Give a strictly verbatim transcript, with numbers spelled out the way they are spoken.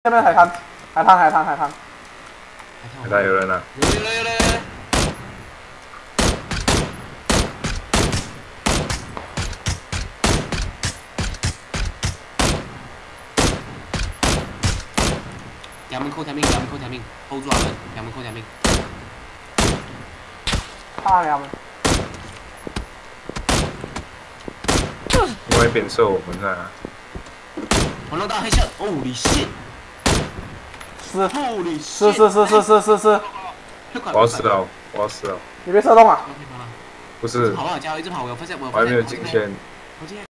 下面海滩，海滩，海滩，海滩。 海滩有人啊！ 有有有有有。两门扣条命，两门扣条命 ，hold 住他们，两门扣条命。 差两门。 另外一边是我们的、啊。 黄龙大黑线，哦，你信？ 是。 哦，你是是是是是是是。 我要死了，我要死了。 你别射动啊！ 不是。 跑啊，加油，一直跑，我有发现，我有我还没有进线。 我进。